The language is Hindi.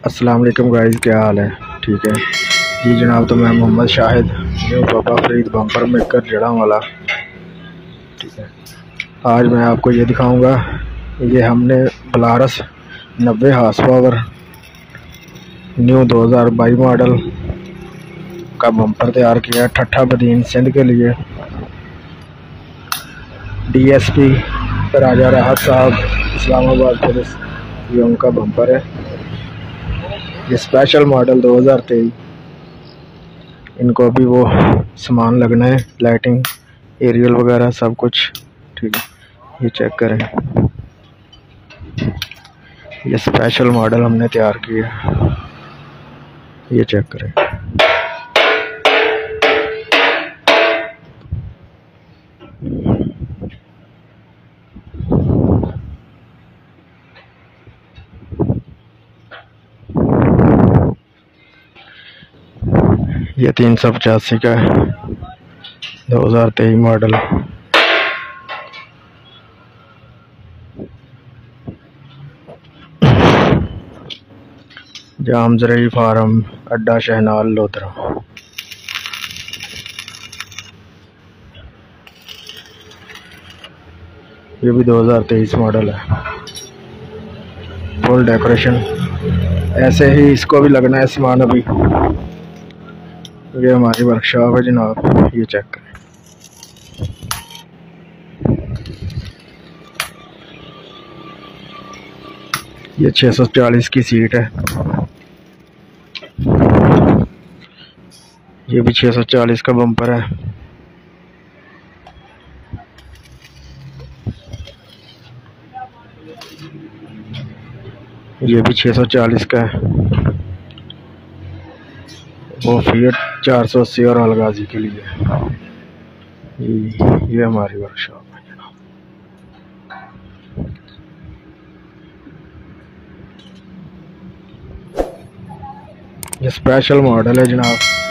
अस्सलाम वालेकुम गाइस, क्या हाल है? ठीक है जी जनाब। तो मैं Mohammad Shahid, new Baba Farid bumper maker Jaranwala. ठीक है, आज मैं आपको ये दिखाऊंगा। ये हमने Belarus 90 horse power new 2022 model का बम्पर तैयार किया है ठट्ठा बदीन सिंध के लिए। डीएसपी राजा राहत साहब इस्लामाबाद पुलिस, ये उनका बम्पर है। ये स्पेशल मॉडल 2023। इनको अभी वो सामान लगना है, लाइटिंग एरियल वगैरह सब कुछ। ठीक है, ये चेक करें, ये स्पेशल मॉडल हमने तैयार किया, ये चेक करें। ये 385 का है, 2023 मॉडल। जामजरई फार्म, अड्डा शहनाल लोधरा। ये भी 2023 मॉडल है। फुल डेकोरेशन ऐसे ही इसको भी लगना है सामान अभी। ये हमारी वर्कशॉप है जनाब, ये चेक करें। ये 640 की सीट है। ये भी 640 का बम्पर है। ये भी 640 का है। वो फिएट 480 और अलगाजी के लिए। ये हमारी वर्कशॉप है जनाब। ये स्पेशल मॉडल है जनाब।